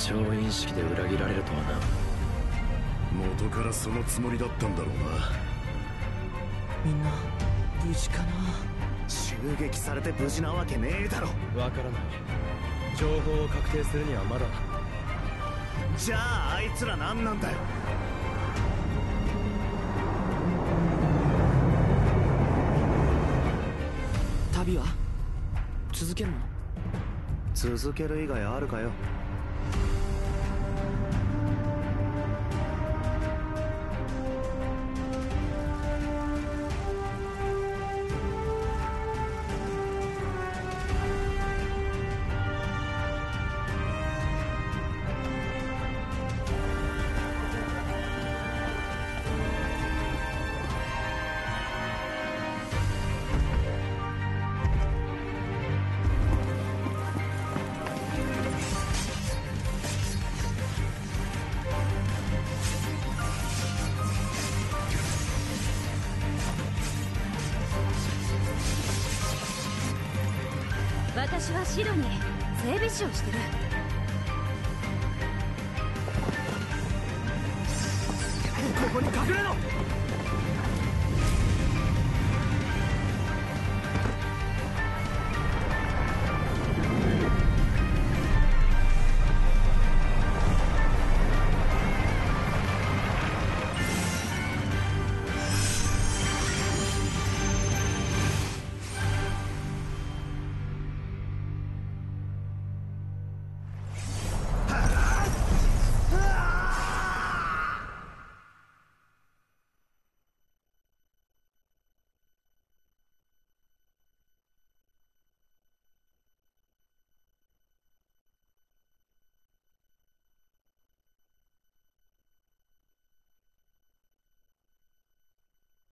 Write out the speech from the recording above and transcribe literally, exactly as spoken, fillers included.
調印式で裏切られるとはな。 元からそのつもりだったんだろうな。 みんな無事かな。 襲撃されて無事なわけねえだろ。 わからない。情報を確定するにはまだ。 じゃああいつら何なんだよ。 旅は続けるの？ 続ける以外あるかよ。 私はシドに整備士をしてる。